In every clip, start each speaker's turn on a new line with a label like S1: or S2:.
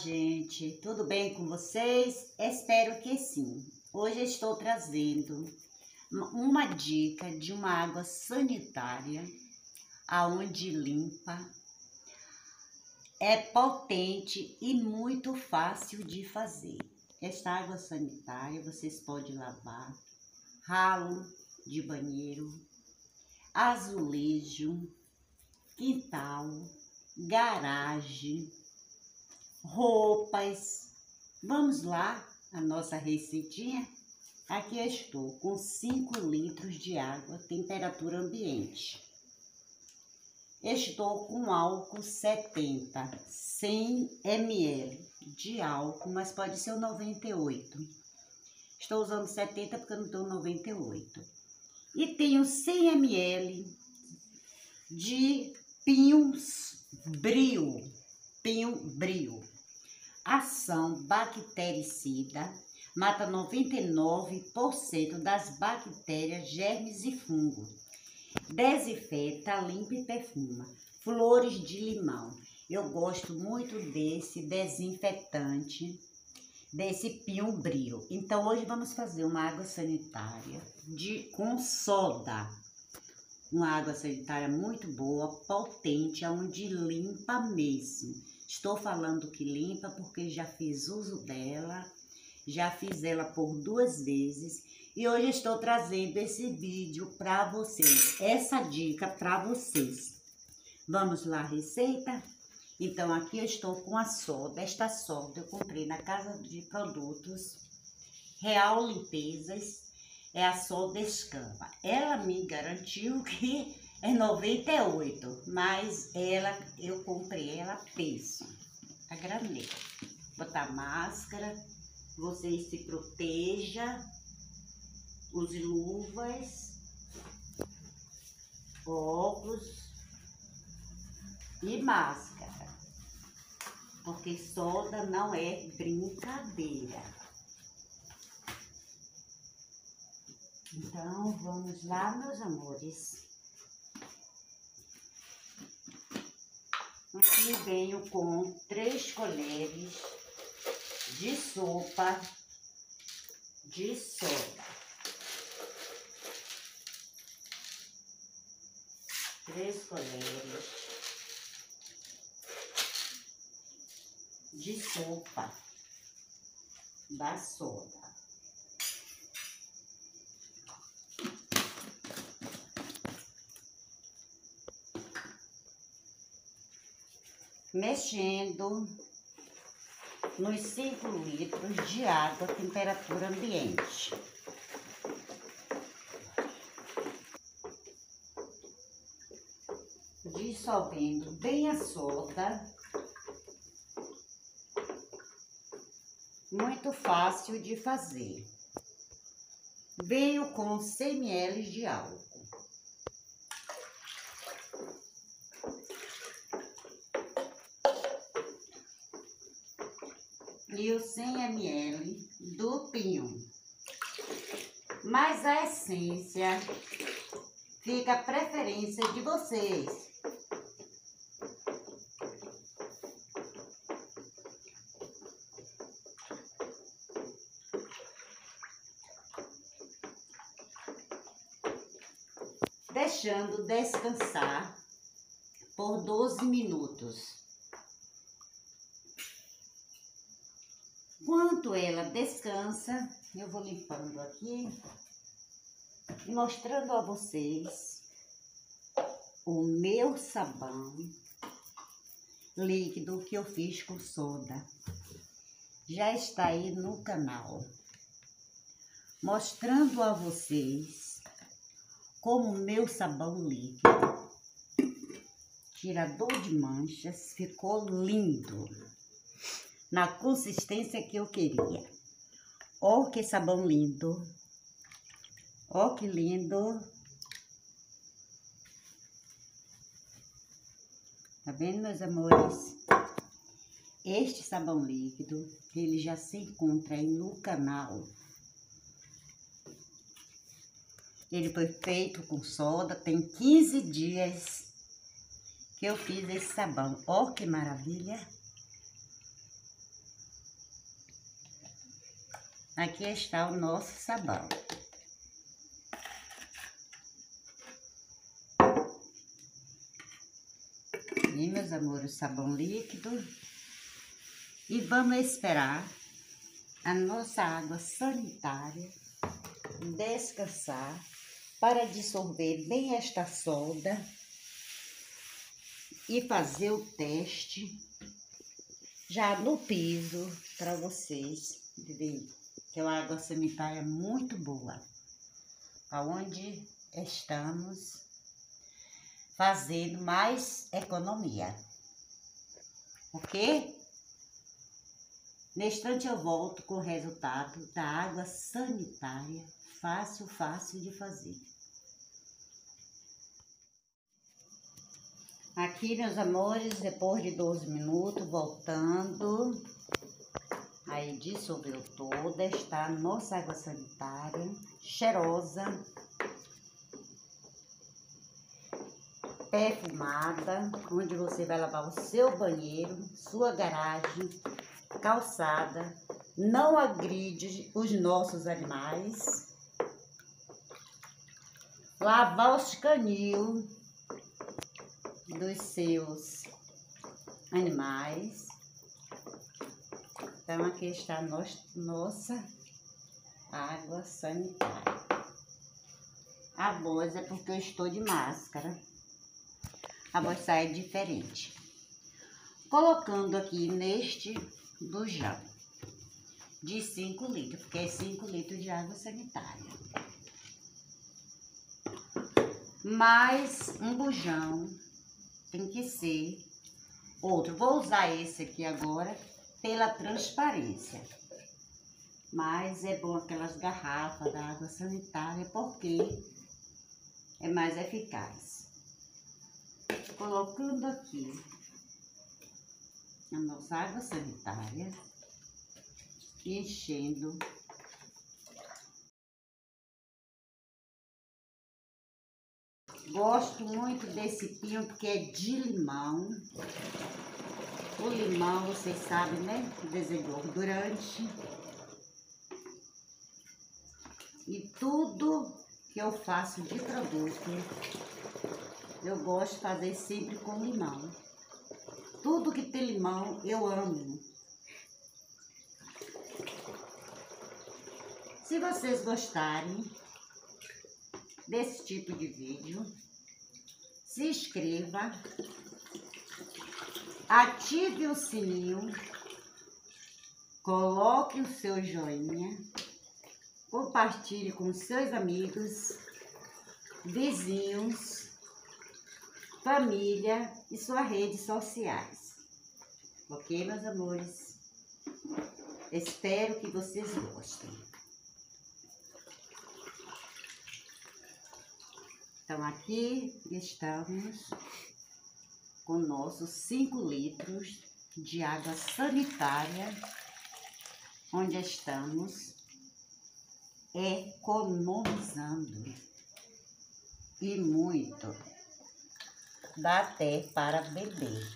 S1: gente, tudo bem com vocês? Espero que sim. Hoje estou trazendo uma dica de uma água sanitária, aonde limpa, é potente e muito fácil de fazer. Esta água sanitária vocês podem lavar ralo de banheiro, azulejo, quintal, garagem, roupas. Vamos lá, a nossa receitinha. Aqui eu estou com 5 litros de água, temperatura ambiente. Estou com álcool 70, 100 ml de álcool, mas pode ser o 98. Estou usando 70 porque eu não estou 98. E tenho 100 ml de pinho brio. Ação bactericida, mata 99% das bactérias, germes e fungos. Desinfeta, limpa e perfuma. Flores de limão. Eu gosto muito desse desinfetante, desse pinho brio. Então hoje vamos fazer uma água sanitária com soda. Uma água sanitária muito boa, potente, onde limpa mesmo. Estou falando que limpa porque já fiz uso dela, já fiz ela por 2 vezes e hoje estou trazendo esse vídeo para vocês, essa dica para vocês. Vamos lá, receita? Então aqui eu estou com a soda. Esta soda eu comprei na Casa de Produtos Real Limpezas, é a soda Escamba. Ela me garantiu que é 98, mas eu comprei ela peso, a granel. Botar máscara, vocês se protejam, use luvas, óculos e máscara, porque soda não é brincadeira. Então, vamos lá, meus amores. Aqui venho com 3 colheres de sopa de soda. 3 colheres de sopa da soda. Mexendo nos 5 litros de água, temperatura ambiente. Dissolvendo bem a soda. Muito fácil de fazer. Venho com 100 ml de álcool. E os 100 ml do pinho. Mas a essência fica a preferência de vocês. Deixando descansar por 12 minutos. Enquanto ela descansa, eu vou limpando aqui e mostrando a vocês o meu sabão líquido que eu fiz com soda. Já está aí no canal, mostrando a vocês como o meu sabão líquido, tirador de manchas, ficou lindo. Na consistência que eu queria. Ó que sabão lindo. Ó que lindo. Tá vendo, meus amores? Este sabão líquido, ele já se encontra aí no canal. Ele foi feito com soda, tem 15 dias que eu fiz esse sabão. Ó que maravilha. Aqui está o nosso sabão. E, meus amores, o sabão líquido. E vamos esperar a nossa água sanitária descansar para dissolver bem esta solda e fazer o teste já no piso para vocês verem que a água sanitária é muito boa, aonde estamos fazendo mais economia, ok? Neste instante eu volto com o resultado da água sanitária, fácil de fazer. Aqui, meus amores, depois de 12 minutos, voltando, aí dissolveu toda, está a nossa água sanitária, cheirosa, perfumada, onde você vai lavar o seu banheiro, sua garagem, calçada, não agride os nossos animais, lavar os canil dos seus animais. Então, aqui está a nossa água sanitária. A voz é porque eu estou de máscara. A voz sai diferente. Colocando aqui neste bujão de 5 litros, porque é 5 litros de água sanitária. Mais um bujão tem que ser outro. Vou usar esse aqui agora pela transparência. Mas é bom aquelas garrafas da água sanitária porque é mais eficaz. Colocando aqui a nossa água sanitária, enchendo. Gosto muito desse pinho porque é de limão. O limão, vocês sabem, né? Desengordurante. E tudo que eu faço de produto, eu gosto de fazer sempre com limão. Tudo que tem limão, eu amo. Se vocês gostarem desse tipo de vídeo, se inscreva, ative o sininho, coloque o seu joinha, compartilhe com seus amigos, vizinhos, família e suas redes sociais. Ok, meus amores? Espero que vocês gostem. Então, aqui estamos com nossos 5 litros de água sanitária, onde estamos economizando. E muito. Dá até para beber.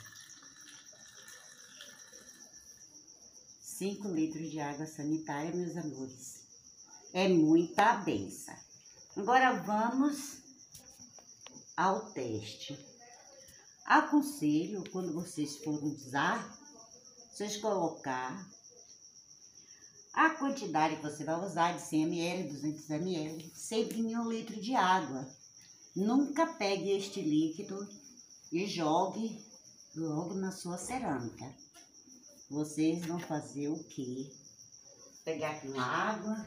S1: 5 litros de água sanitária, meus amores. É muita benção. Agora vamos ao teste. Aconselho, quando vocês forem usar, vocês colocar a quantidade que você vai usar de 100 ml, 200 ml, sempre em 1 litro de água. Nunca pegue este líquido e jogue logo na sua cerâmica. Vocês vão fazer o quê? Pegar aqui uma água.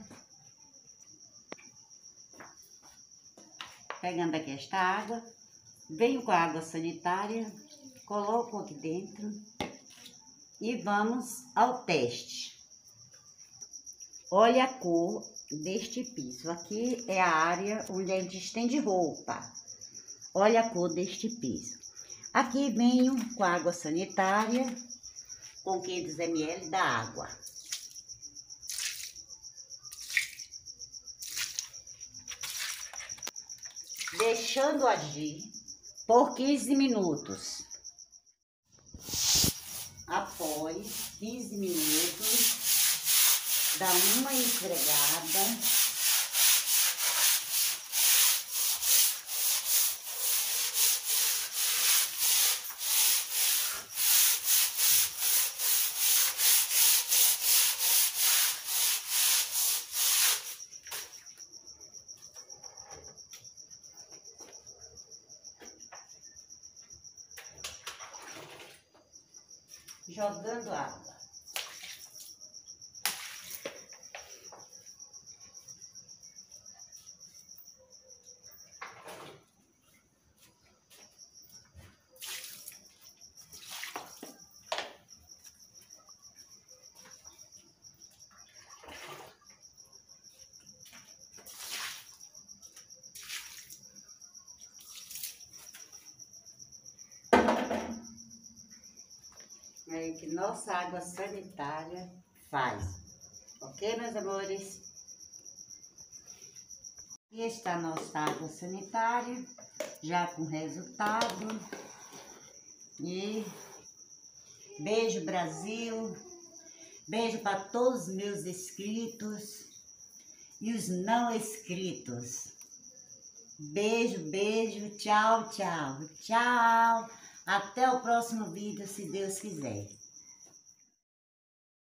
S1: Pegando aqui esta água, venho com a água sanitária, coloco aqui dentro e vamos ao teste. Olha a cor deste piso. Aqui é a área onde a gente estende roupa. Olha a cor deste piso. Aqui venho com a água sanitária, com 500 ml da água. Deixando agir por 15 minutos. Após 15 minutos, dar uma esfregada. Jogando água. É que nossa água sanitária faz, ok, meus amores? Aqui está nossa água sanitária, já com resultado. E beijo, Brasil, beijo para todos os meus inscritos e os não inscritos. Beijo, beijo, tchau, tchau, tchau. Até o próximo vídeo, se Deus quiser.